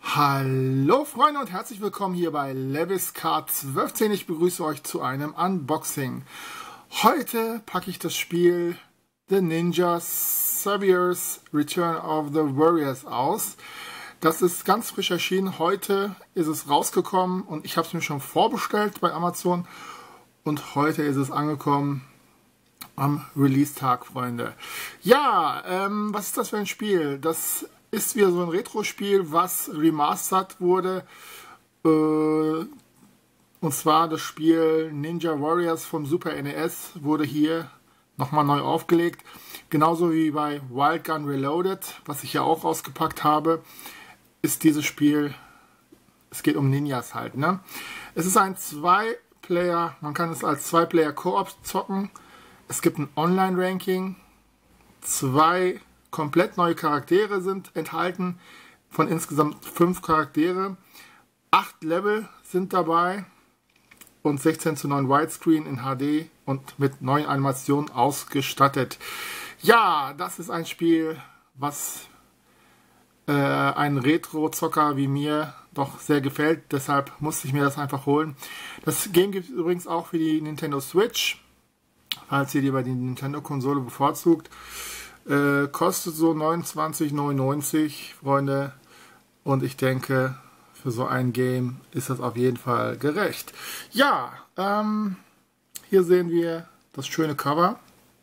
Hallo Freunde und herzlich willkommen hier bei Lewis Card 1210. Ich begrüße euch zu einem Unboxing. Heute packe ich das Spiel The Ninja Saviors Return of the Warriors aus. Das ist ganz frisch erschienen. Heute ist es rausgekommen und ich habe es mir schon vorbestellt bei Amazon. Und heute ist es angekommen am Release-Tag, Freunde. Ja, was ist das für ein Spiel? Das ist wieder so ein Retro-Spiel, was remastert wurde. Und zwar das Spiel Ninja Warriors vom Super NES wurde hier nochmal neu aufgelegt. Genauso wie bei Wild Gun Reloaded, was ich ja auch rausgepackt habe, ist dieses Spiel, es geht um Ninjas halt, ne? Es ist ein Zwei-Player, man kann es als Zwei-Player-Koop zocken. Es gibt ein Online-Ranking, 2 komplett neue Charaktere sind enthalten, von insgesamt 5 Charaktere. 8 Level sind dabei und 16:9 Widescreen in HD und mit neuen Animationen ausgestattet. Ja, das ist ein Spiel, was ein Retro-Zocker wie mir doch sehr gefällt. Deshalb musste ich mir das einfach holen. Das Game gibt es übrigens auch für die Nintendo Switch, falls ihr lieber die Nintendo-Konsole bevorzugt. Kostet so 29,99 €, Freunde. Und ich denke, für so ein Game ist das auf jeden Fall gerecht. Ja, hier sehen wir das schöne Cover.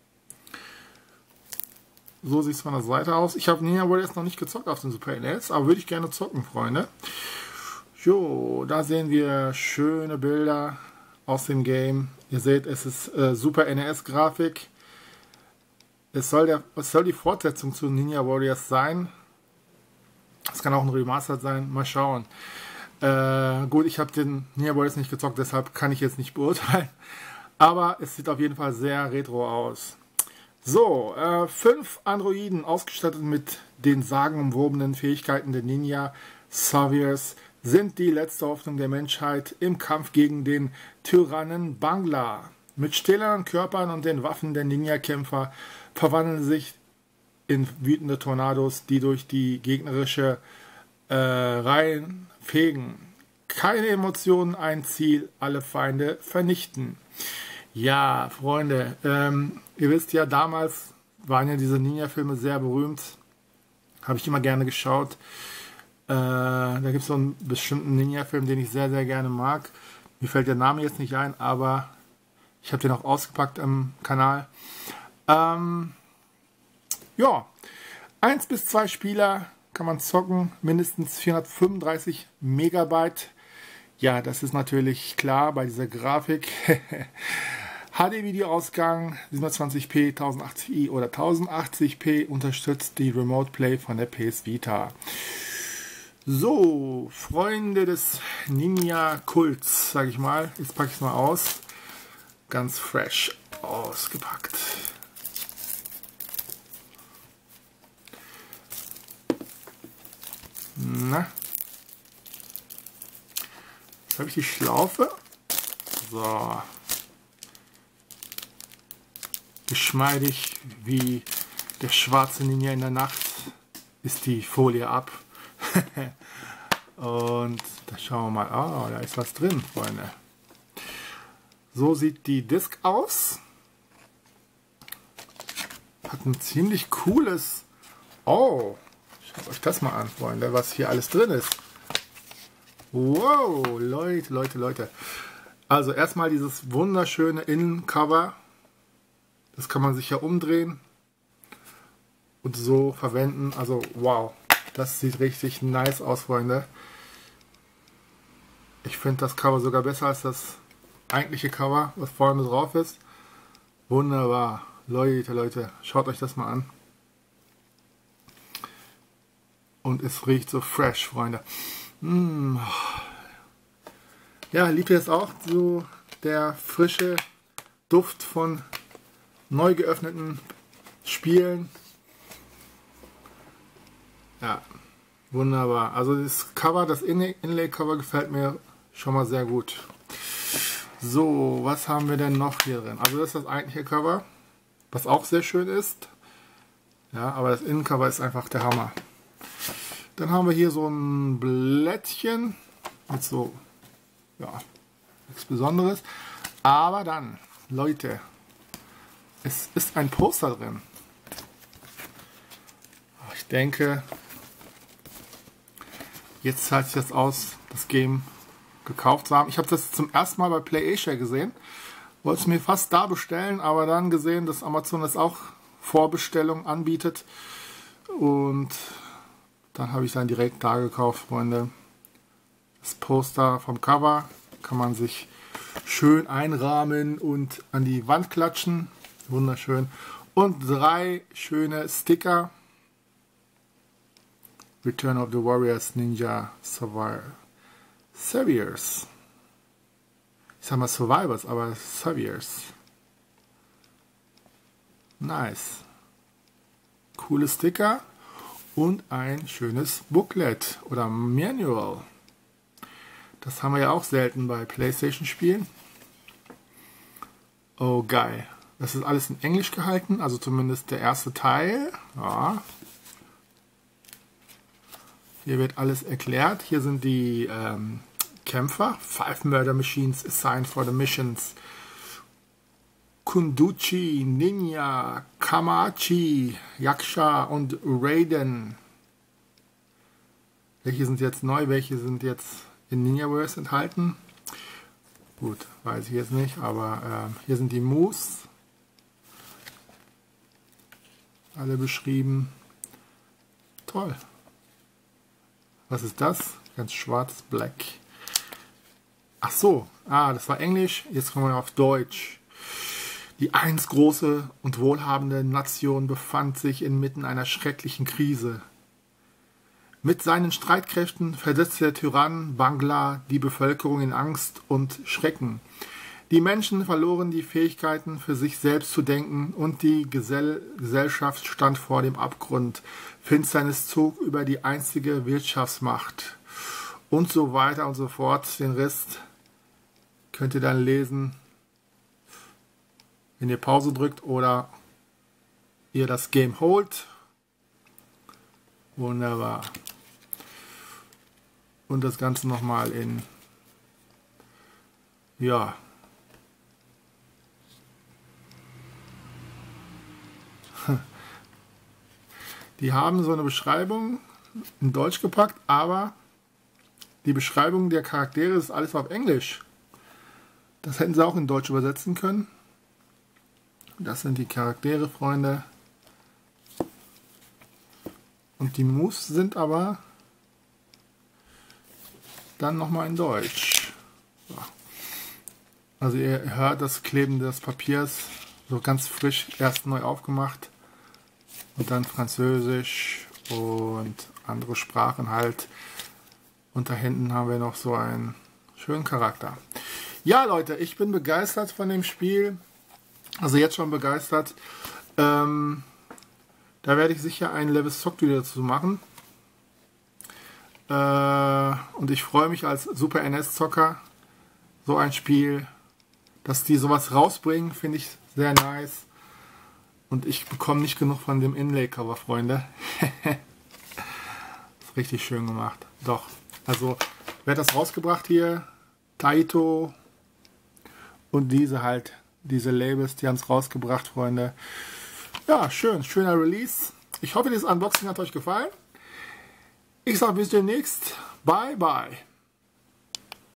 So sieht es von der Seite aus. Ich habe Ninja Warriors noch nicht gezockt auf dem Super NES, aber würde ich gerne zocken, Freunde. Jo, da sehen wir schöne Bilder aus dem Game. Ihr seht, es ist Super NES-Grafik. Es soll die Fortsetzung zu Ninja Warriors sein. Es kann auch ein Remastered sein. Mal schauen. Gut, ich habe den Ninja Warriors nicht gezockt, deshalb kann ich jetzt nicht beurteilen. Aber es sieht auf jeden Fall sehr retro aus. So, 5 Androiden ausgestattet mit den sagenumwobenen Fähigkeiten der Ninja Saviors sind die letzte Hoffnung der Menschheit im Kampf gegen den Tyrannen Bangla. Mit stählernen Körpern und den Waffen der Ninja-Kämpfer verwandeln sich in wütende Tornados, die durch die gegnerische Reihen fegen. Keine Emotionen, ein Ziel, alle Feinde vernichten. Ja, Freunde, ihr wisst ja, damals waren ja diese Ninja-Filme sehr berühmt. Habe ich immer gerne geschaut. Da gibt es so einen bestimmten Ninja-Film, den ich sehr, sehr gerne mag. Mir fällt der Name jetzt nicht ein, aber ich habe den auch ausgepackt am Kanal. Ja, 1 bis 2 Spieler kann man zocken, mindestens 435 Megabyte. Ja, das ist natürlich klar bei dieser Grafik. HD-Videoausgang 720p, 1080i oder 1080p, unterstützt die Remote Play von der PS Vita. So, Freunde des Ninja-Kults, sage ich mal. Jetzt packe ich es mal aus. Ganz fresh ausgepackt. Na. Jetzt habe ich die Schlaufe. So. Geschmeidig wie der schwarze Ninja in der Nacht ist die Folie ab. Und da schauen wir mal. Oh, da ist was drin, Freunde. So sieht die Disc aus. Hat ein ziemlich cooles... Oh, schaut euch das mal an, Freunde, was hier alles drin ist. Wow, Leute, Leute, Leute. Also erstmal dieses wunderschöne Innencover. Das kann man sich ja umdrehen und so verwenden. Also wow, das sieht richtig nice aus, Freunde. Ich finde das Cover sogar besser als das eigentliche Cover, was vorne drauf ist. Wunderbar. Leute, Leute, schaut euch das mal an. Und es riecht so fresh, Freunde. Ja, liebt ihr es auch, so der frische Duft von neu geöffneten Spielen? Ja, wunderbar. Also das Cover, das Inlay-Cover gefällt mir schon mal sehr gut. So, was haben wir denn noch hier drin? Also das ist das eigentliche Cover, was auch sehr schön ist. Ja, aber das Innencover ist einfach der Hammer. Dann haben wir hier so ein Blättchen mit so, ja, nichts Besonderes. Aber dann, Leute, es ist ein Poster drin. Ich denke, jetzt zahlt sich das aus, das Game gekauft zu haben. Ich habe das zum ersten Mal bei PlayAsia gesehen. Wollte es mir fast da bestellen, aber dann gesehen, dass Amazon das auch Vorbestellung anbietet. Und dann habe ich dann direkt da gekauft, Freunde. Das Poster vom Cover kann man sich schön einrahmen und an die Wand klatschen. Wunderschön. Und 3 schöne Sticker. Return of the Warriors Ninja Saviors. Ich sag mal Survivors, aber Saviors. Nice. Coole Sticker und ein schönes Booklet oder Manual. Das haben wir ja auch selten bei PlayStation-Spielen. Oh, geil. Das ist alles in Englisch gehalten, also zumindest der erste Teil. Ja. Hier wird alles erklärt. Hier sind die Kämpfer. 5 Murder Machines assigned for the missions. Kunduchi, Ninja, Kamachi, Yaksha und Raiden. Welche sind jetzt neu? Welche sind jetzt in Ninjaverse enthalten? Gut, weiß ich jetzt nicht, aber hier sind die Moves. Alle beschrieben. Toll. Was ist das? Ganz schwarz, black. Ach so, das war Englisch. Jetzt kommen wir auf Deutsch. Die einst große und wohlhabende Nation befand sich inmitten einer schrecklichen Krise. Mit seinen Streitkräften versetzte der Tyrann Bangla die Bevölkerung in Angst und Schrecken. Die Menschen verloren die Fähigkeiten, für sich selbst zu denken, und die Gesellschaft stand vor dem Abgrund. Finsternis zog über die einstige Wirtschaftsmacht. Und so weiter und so fort. Den Rest könnt ihr dann lesen, wenn ihr Pause drückt oder ihr das Game holt. Wunderbar. Und das Ganze nochmal in, ja, die haben so eine Beschreibung in Deutsch gepackt, aber die Beschreibung der Charaktere ist alles auf Englisch. Das hätten sie auch in Deutsch übersetzen können. Das sind die Charaktere, Freunde. Und die Moves sind aber dann nochmal in Deutsch. So. Also ihr hört das Kleben des Papiers, so ganz frisch, erst neu aufgemacht. Und dann Französisch und andere Sprachen halt. Und da hinten haben wir noch so einen schönen Charakter. Ja, Leute, ich bin begeistert von dem Spiel. Also jetzt schon begeistert. Da werde ich sicher ein Levis Zock Video dazu machen. Und ich freue mich als Super NS-Zocker, so ein Spiel, dass die sowas rausbringen, finde ich sehr nice. Und ich bekomme nicht genug von dem Inlay-Cover, Freunde. Ist richtig schön gemacht. Doch. Also, wer hat das rausgebracht hier? Taito. Und diese halt, diese Labels, die haben es rausgebracht, Freunde. Ja, schön. Schöner Release. Ich hoffe, dieses Unboxing hat euch gefallen. Ich sage bis demnächst. Bye, bye.